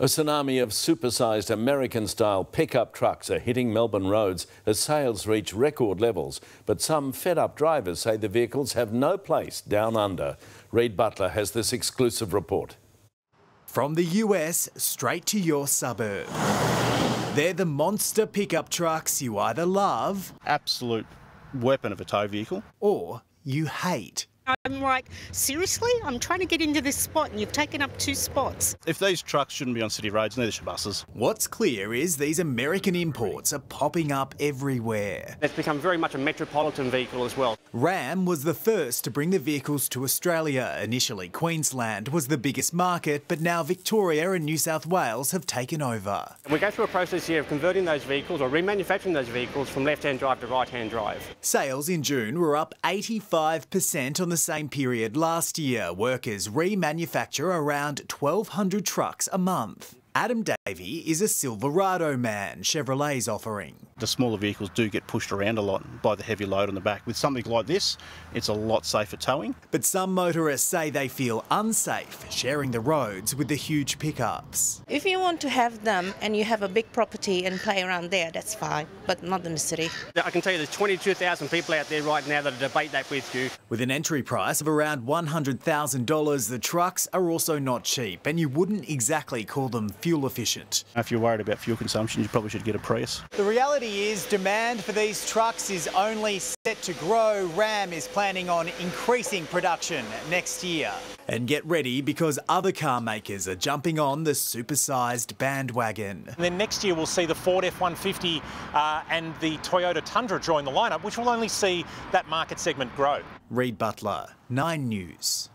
A tsunami of supersized American-style pickup trucks are hitting Melbourne roads as sales reach record levels. But some fed-up drivers say the vehicles have no place down under. Reid Butler has this exclusive report. From the US straight to your suburb. They're the monster pickup trucks you either love... Absolute weapon of a tow vehicle. ...or you hate. I'm like, seriously? I'm trying to get into this spot and you've taken up 2 spots. If these trucks shouldn't be on city roads, neither should buses. What's clear is these American imports are popping up everywhere. It's become very much a metropolitan vehicle as well. Ram was the first to bring the vehicles to Australia. Initially, Queensland was the biggest market, but now Victoria and New South Wales have taken over. And we go through a process here of converting those vehicles or remanufacturing those vehicles from left-hand drive to right-hand drive. Sales in June were up 85% on the same period last year. Workers remanufacture around 1,200 trucks a month. Adam Davey is a Silverado man Chevrolet's offering. The smaller vehicles do get pushed around a lot by the heavy load on the back. With something like this, it's a lot safer towing. But some motorists say they feel unsafe sharing the roads with the huge pickups. If you want to have them and you have a big property and play around there, that's fine, but not in the city. I can tell you there's 22,000 people out there right now that debate that with you. With an entry price of around $100,000, the trucks are also not cheap, and you wouldn't exactly call them fuel efficient. If you're worried about fuel consumption, you probably should get a Prius. The reality is demand for these trucks is only set to grow. Ram is planning on increasing production next year. And get ready, because other car makers are jumping on the supersized bandwagon. And then next year we'll see the Ford F-150 and the Toyota Tundra join the lineup, which will only see that market segment grow. Reid Butler, 9 News.